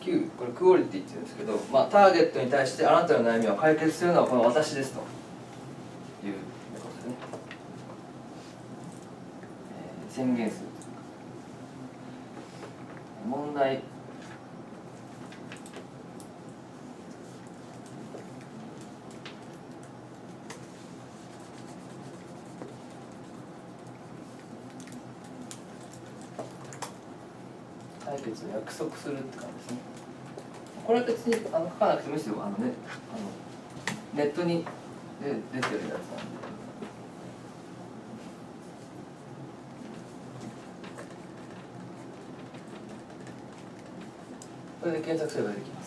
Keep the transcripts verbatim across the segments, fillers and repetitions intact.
きゅう、これクオリティって言うんですけど、まあ、ターゲットに対してあなたの悩みを解決するのはこの私ですということですね、えー、宣言する問題解決を約束するって感じですね。これは別にあの書かなくてもいいですよ。あの、ね、あのネットにで出てるやつなんで。これで検索すればできます。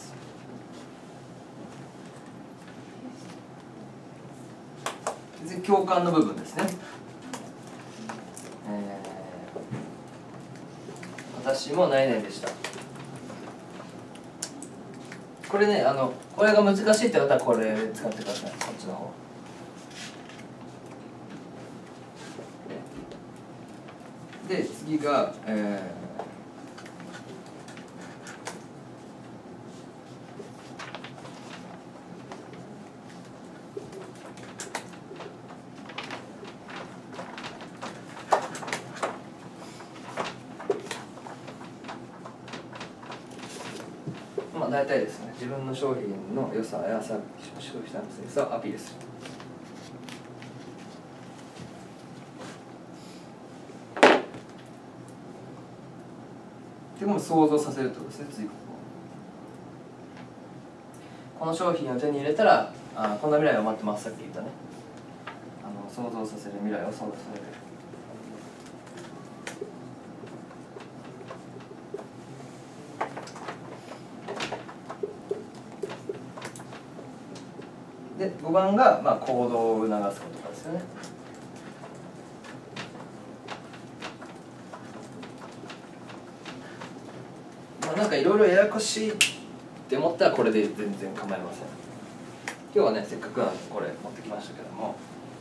次、共感の部分ですね。えー、私も何々でした。これね、あのこれが難しいって方はこれ使ってください。こっちの方。で、次が、えーまあ大体ですね、自分の商品の良さや消費者のセンスをアピールする。でも想像させるってことですね。次この商品を手に入れたらあこんな未来が待ってます。さっき言ったね、あの想像させる未来を想像させる。でごばんが、まあ、行動を促すことですよね。まあ、なんかいろいろややこしいって思ったらこれで全然構いません。今日はねせっかくなんでこれ持ってきましたけども、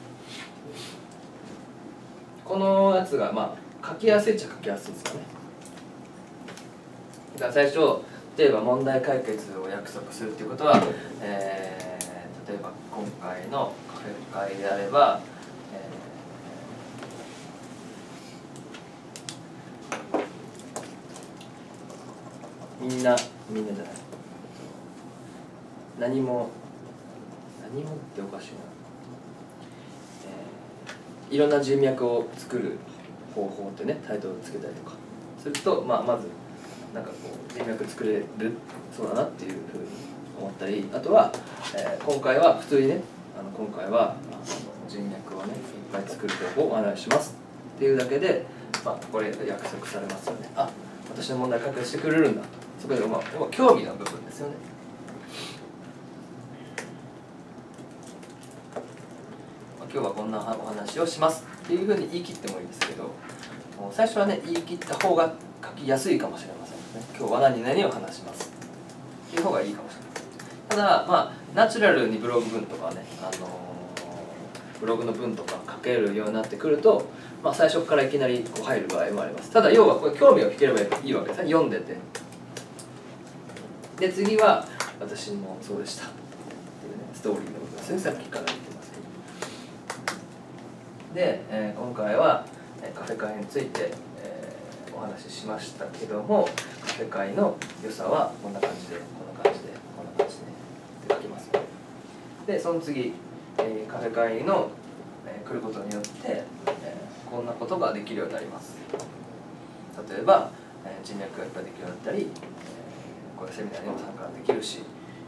このやつがまあ書きやすいっちゃ書きやすいですかね。だから最初例えば問題解決を約束するっていうことは、えー例えば今回のカフェ会であれば、えー、みんなみんなじゃない何も何もっておかしいな、えー、いろんな人脈を作る方法ってねタイトルをつけたりとかすると、まあ、まずなんかこう人脈作れるそうだなっていうふうに思ったり、あとは、えー、今回は普通にねあの今回はあの人脈をねいっぱい作る方法をお話ししますっていうだけで、まあ、これ約束されますよね。あ、私の問題解決してくれるんだと、そこで、まあ、興味の部分ですよね。まあ、今日はこんなお話をしますっていうふうに言い切ってもいいですけど、最初はね言い切った方が書きやすいかもしれませんね。今日は何々を話しますっていう方がいいかもしれない。ただまあナチュラルにブログ文とかね、あのー、ブログの文とか書けるようになってくると、まあ、最初からいきなりこう入る場合もあります。ただ要はこれ興味を引ければいいわけですね。読んでてで次は私もそうでしたっていうねストーリーの部分ですね。さっきから言ってますけどで、えー、今回はカフェ会について、えー、お話ししましたけども、カフェ会の良さはこんな感じでこんな感じでこんな感じでって書きます。でその次、えー、カフェ会の、えー、来ることによって、えー、こんなことができるようになります。例えば、えー、人脈がいっぱいできるようになったり、えー、こういうセミナーにも参加できるし、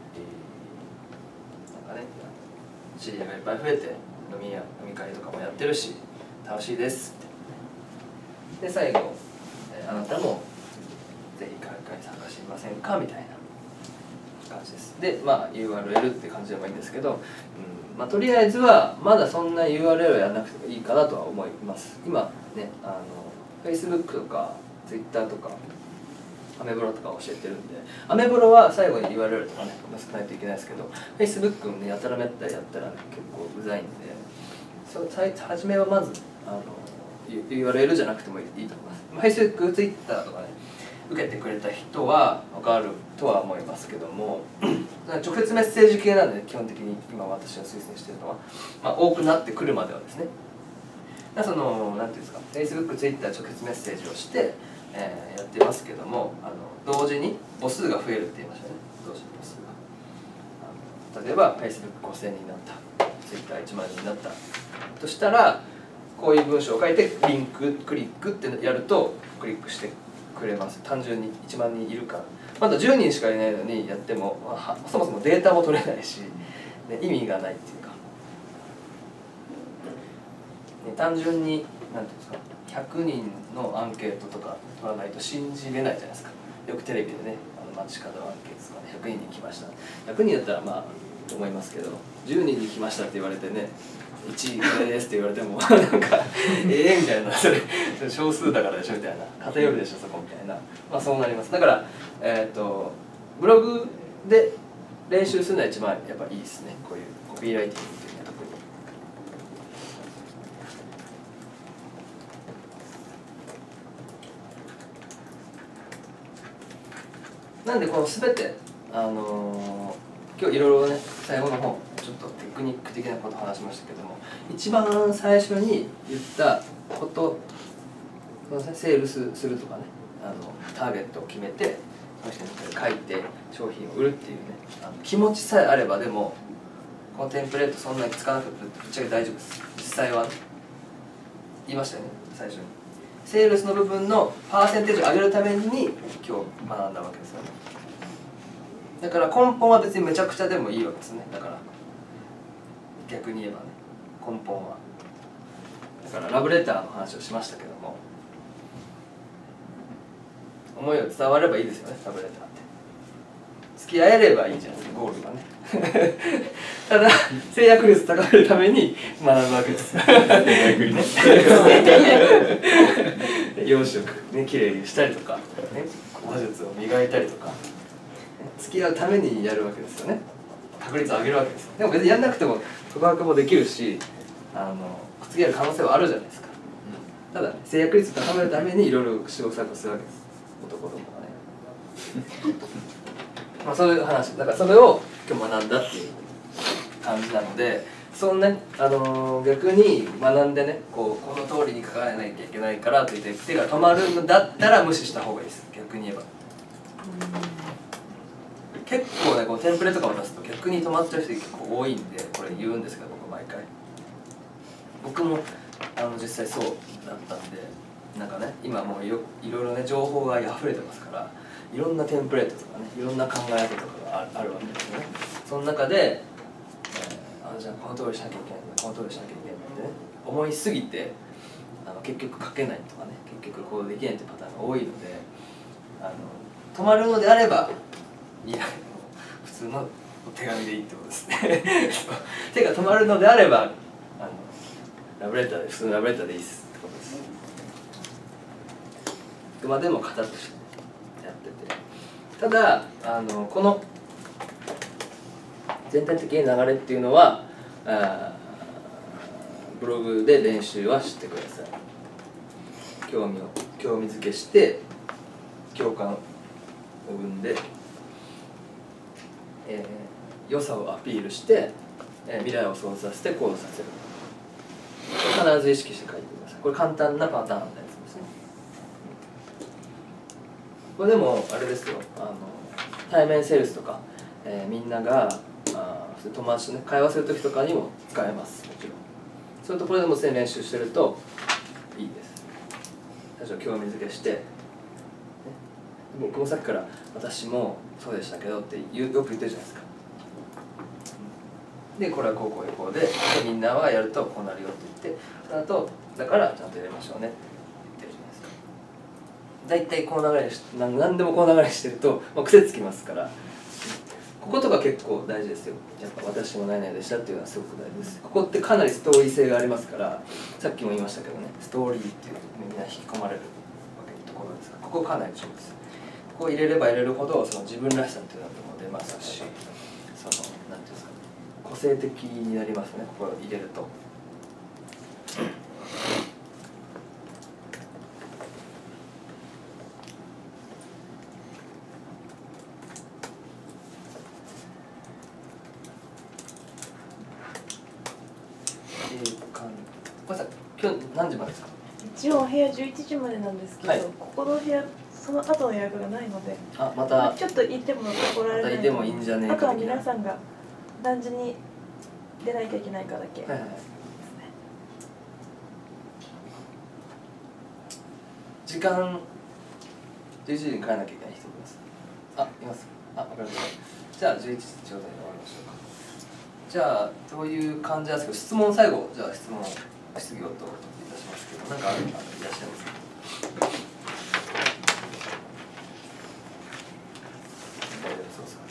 えー、なんかね知り合いがいっぱい増えて飲みや飲み会とかもやってるし楽しいですって。で最後、えー、あなたもぜひカフェ会に参加してみませんかみたいな感じです。でまあ ユーアールエル って感じでもいいんですけど、うんまあ、とりあえずはまだそんな ユーアールエル をやらなくてもいいかなとは思います。今ねあの Facebook とか Twitter とかアメブロとか教えてるんで、アメブロは最後に ユーアールエル とかね載せないといけないですけど、 Facebook もねやたらめったらやったら、ね、結構うざいんで、そう初めはまずあの ユーアールエル じゃなくてもいいと思います。Facebook、Twitter とかね受けてくれた人は分かるとは思いますけども直接メッセージ系なんで、ね、基本的に今私が推薦しているのは、まあ、多くなってくるまではですね、そのなんていうんですか Facebook、Twitter 直接メッセージをして、えー、やってますけども、あの同時に母数が増えるって言いましたね。同時に母数が例えば Facebookごせんにんになった、Twitterいちまんにんになったとしたら、こういう文章を書いてリンククリックってやるとクリックしてくれます。単純にいちまんにんいるから、まだじゅうにんしかいないのにやっても、まあ、そもそもデータも取れないし、ね、意味がないっていうか、ね、単純に何ていうんですかひゃくにんのアンケートとか取らないと信じれないじゃないですか。よくテレビでね、あの街角アンケートとかね、ひゃくにんに来ました、ひゃくにんだったらまあと思いますけど、じゅうにんに来ましたって言われてね、いちいこれですって言われてもなんかええみたいな、それ少数だからでしょみたいな、偏るでしょそこみたいな、まあそうなります。だからえっとブログで練習するのは一番やっぱいいですね、こういうコピーライティングっていうのは特に。なんでこの全てあのー、今日いろいろね最後の方ちょっとテクニック的なことを話しましたけども、一番最初に言ったこと、セールスするとかね、あのターゲットを決めてその人に書いて商品を売るっていうね、あの気持ちさえあれば、でもこのテンプレートそんなに使わなくてぶっちゃけ大丈夫です。実際は、ね、言いましたよね最初に。セールスの部分のパーセンテージを上げるために今日学んだわけですよね。だから根本は別にめちゃくちゃでもいいわけですね。だから逆に言えばね、根本はだからラブレターの話をしましたけども、思いを伝わればいいですよね。ラブレターって付き合えればいいじゃないですか、ゴールがねただ制約率高めるために学ぶわけです養殖ね、きれいにしたりとか、ね、話術を磨いたりとか、付き合うためにやるわけですよね。確率を上げるわけですよ。でも別にやんなくても告白もできるし、あの付き合える可能性はあるじゃないですか。ただ、ね、制約率を高めるためにいろいろ試行錯誤するわけです、男どもはねまあそういう話だから、それを今日学んだっていう感じなので、そのね、あのー、逆に学んでね、こうこの通りに書かなきゃいけないからといって手が止まるんだったら無視した方がいいです。逆に言えば結構ね、こうテンプレとかを出すと逆に止まってる人結構多いんで、これ言うんですけど、僕毎回僕もあの実際そうだったんで、なんかね、今もう い, ろいろいろね情報が溢れてますから、いろんなテンプレートとかね、いろんな考え方とかが あ, あるわけですよね。その中で、えー、あじゃあこの通りしなきゃいけないんだ、この通りしなきゃいけないってね思いすぎて、あの結局書けないとかね、結局行動できないっていうパターンが多いので、あの止まるのであればいや普通の手紙でいいってことですね手が止まるのであれば、あのラブレターで普通のラブレターでいいですってことです。あくまでも型としてやってて、ただあのこの全体的な流れっていうのはあブログで練習はしてください。興味を興味づけして共感を生んで、えー、良さをアピールして、えー、未来を想像させて行動させる。必ず意識して書いてください。これ簡単なパターンのやつですね。これでもあれですよ、あの対面セールスとか、えー、みんながあ友達とね会話する時とかにも使えます。もちろんそういうところでもすでに練習してるといいです。最初興味づけして、ね、僕もさっきから私もそうでしたけどってよく言ってるじゃないですか。でこれはこうこうこうで、でみんなはやるとこうなるよって言って、その後だからちゃんとやりましょうねって言ってるじゃないですか。大体この流れにし何何でもこの流れにしてると、まあ、癖つきますから、こことか結構大事ですよ。やっぱ私も何々でしたっていうのはすごく大事です。ここってかなりストーリー性がありますから、さっきも言いましたけどね、ストーリーっていうみんな引き込まれるわけのところですから、ここかなり重要です。ここを入れれば入れるほどその自分らしさっていうのも出ますし、そのなんていうんですか、個性的になりますね、ここを入れると。 今日何時までですか？ 一応お部屋じゅういちじまでなんですけど、 はい、 ここの部屋その後の予約がないので、 あ、またちょっと行っても怒られない。 またいてもいいんじゃねえか。 あとは皆さんが何時に出ないといけないかだけ。 はいはいはい。時間じゅういちじに帰らなきゃいけない人います。あ、います。あ、わかりました。じゃあじゅういちじちょうどに終わりましょうか。じゃあどういう感じなんですけど、質問最後、じゃあ質問質疑応答いたしますけど、なんかある方いらっしゃいますか？大丈夫そうですか？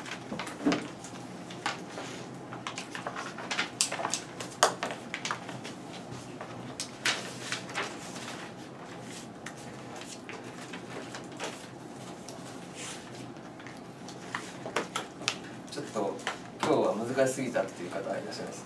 ちょっと今日は難しすぎたっていう方いらっしゃいます。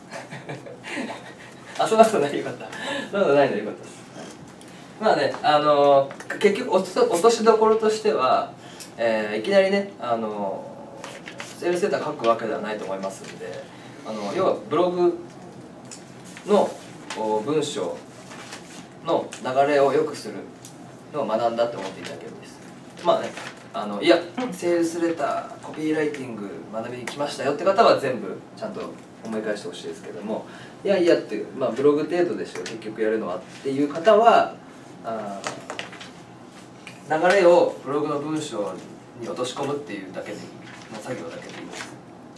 あ、そんなことないよかった。そんなことないのでよかったです。まあね、あの結局落と落としどころとしては、えー、いきなりね、あのセールスデータ書くわけではないと思いますので、あの要はブログの文章の流れを良くするのを学んだと思っていただければです。まあね、あのいやセールスレターコピーライティング学びに来ましたよって方は全部ちゃんと思い返してほしいですけども、いやいやっていう、まあ、ブログ程度でしょ結局やるのはっていう方は、あ流れをブログの文章に落とし込むっていうだけでいいの作業だけでいいです。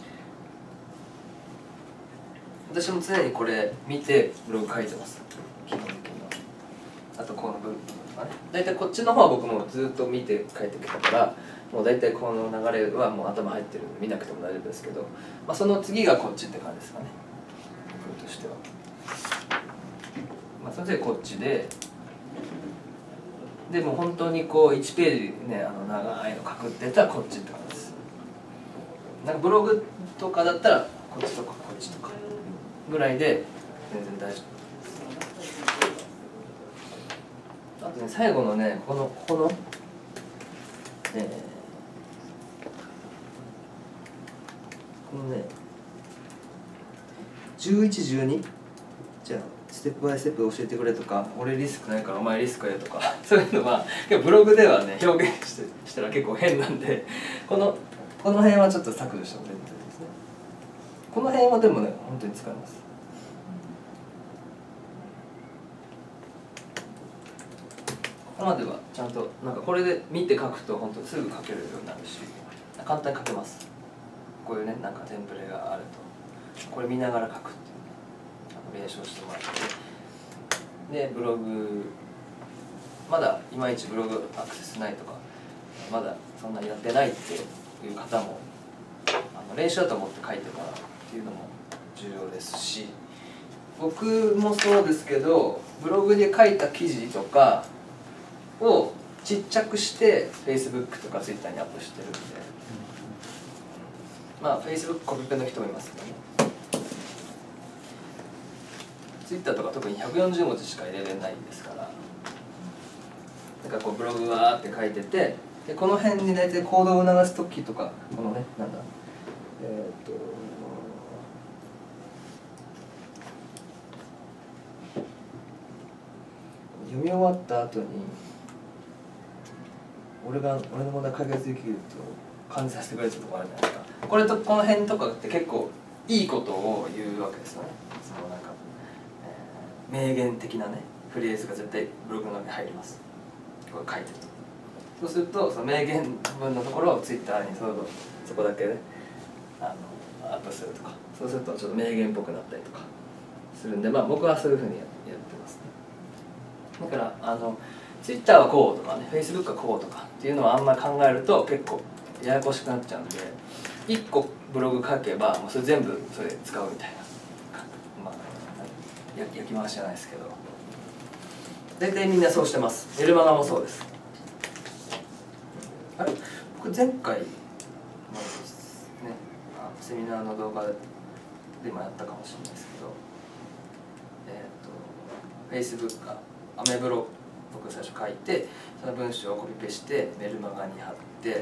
私も常にこれ見てブログ書いてます。基本的には。あとこの部分とかね、大体こっちの方は僕もずっと見て書いてきたから、もう大体この流れはもう頭入ってるんで見なくても大丈夫ですけど、まあ、その次がこっちって感じですかね、僕としては。まあ、それでこっちででも本当にこういちページね、あの長いの書くってやったらこっちって感じです。なんかブログとかだったらこっちとかこっちとかぐらいで全然大丈夫です。あとね、最後のね、このここの、えー、このねじゅういち、じゅうにじゃあステップバイステップ教えてくれとか、俺リスクないからお前リスクやとかそういうのはブログではね表現してしたら結構変なんで、このこの辺はちょっと削除してもらいたいですね。この辺はでもね本当に使えます。ここまではちゃんとなんかこれで見て書くと本当すぐ書けるようになるし、簡単に書けます。こういうねなんかテンプレがあるとこれ見ながら書くっていう、練習してもらって、でブログまだいまいちブログアクセスないとかまだそんなにやってないっていう方もあの練習だと思って書いてもらうっていうのも重要ですし、僕もそうですけどブログで書いた記事とかをちっちゃくして Facebook とか Twitter にアップしてるんで、まあ Facebook コピペの人もいますけどね、Twitter とか特にひゃくよんじゅうもじしか入れれないですから、なんかこうブログわーって書いてて、でこの辺に大体行動を促す時とか、このねなんだえー、っと読み終わった後に俺が俺の問題解決できると感じさせてくれるとこあるじゃないですか。これとこの辺とかって結構いいことを言うわけですよね。そのなんか、えー、名言的なねフレーズが絶対ブログの中に入ります。これ書いてると。そうするとその名言文のところをツイッターにそのそこだけねあのアップするとか、そうするとちょっと名言っぽくなったりとかするんで、まあ僕はそういうふうにやってますね。だからあのツイッターはこうとかね、フェイスブックはこうとかっていうのをあんまり考えると結構ややこしくなっちゃうんで、いっこブログ書けばもうそれ全部それ使うみたいな、まあ焼き回しじゃないですけど、大体みんなそうしてます。メルマガもそうです。あれ僕前回の、ね、あのセミナーの動画でもやったかもしれないですけど、えっと Facebook かアメブロ僕最初書いて、その文章をコピペしてメルマガに貼って、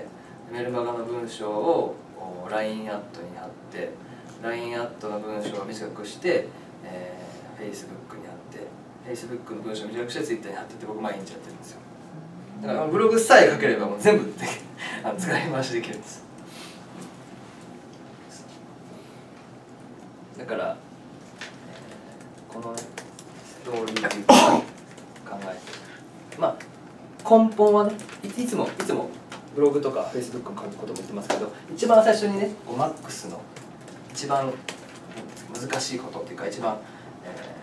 メルマガの文章を ライン アットに貼って、ライン アットの文章を短くして、えー、Facebook に貼って、 Facebook の文章を短くして Twitter に貼ってて僕毎日やってるんですよ。だからブログさえ書ければもう全部であの使い回しできるんです。だから、えー、このねストーリーというか考えて、まあ根本はねいついつもいつもブログとか Facebook を書くことも言ってますけど、一番最初にねこうマックスの一番難しいことっていうか一番、え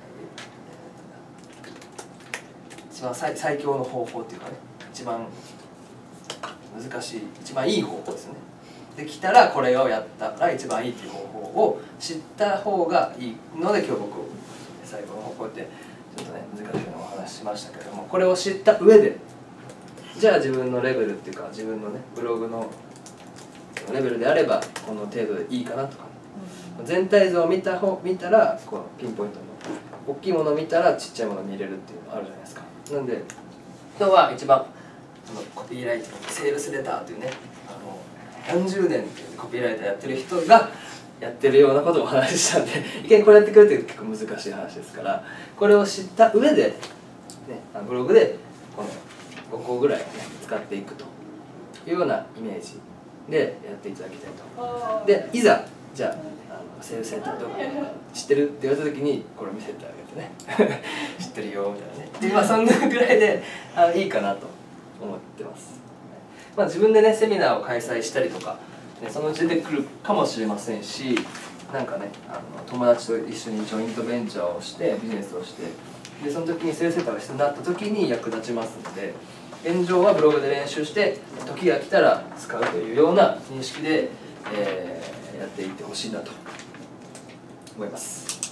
ー、一番 最, 最強の方法っていうかね一番難しい一番いい方法ですね。できたらこれをやったら一番いいっていう方法を知った方がいいので、今日僕最後の方法ってちょっとね難しいのをお話ししましたけれども、これを知った上でじゃあ自分のレベルっていうか自分のねブログのレベルであればこの程度でいいかなとか、全体像を見た方見たらこのピンポイントの大きいものを見たらちっちゃいものを見れるっていうのあるじゃないですか。なんで今日は一番コピーライティングセールスレターというねあの何十年っていうコピーライターやってる人がやってるようなことをお話ししたんで、いきなりこれやってくるって結構難しい話ですから、これを知った上で、ね、ブログでこのごこぐらい、ね、使っていくというようなイメージでやっていただきたいと。でいざじゃあ、あのセールスセンターとか知ってるって言われた時にこれ見せてあげてね知ってるよみたいなねで、まあ、そんなぐらいであいいかなと思ってます。まあ、自分でねセミナーを開催したりとか、ね、そのうち出てくるかもしれませんし、なんかねあの友達と一緒にジョイントベンチャーをしてビジネスをして、でその時にセールスセンターが必要になった時に役立ちますので、現状はブログで練習して時が来たら使うというような認識で、えー、やっていってほしいなと思います。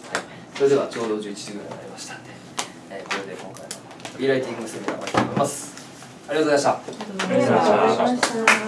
はい、それではちょうどじゅういちじぐらいになりましたので、えー、これで今回のコピーライティングセミナーを終わりたいと思います。ありがとうございました。 ありがとうございました。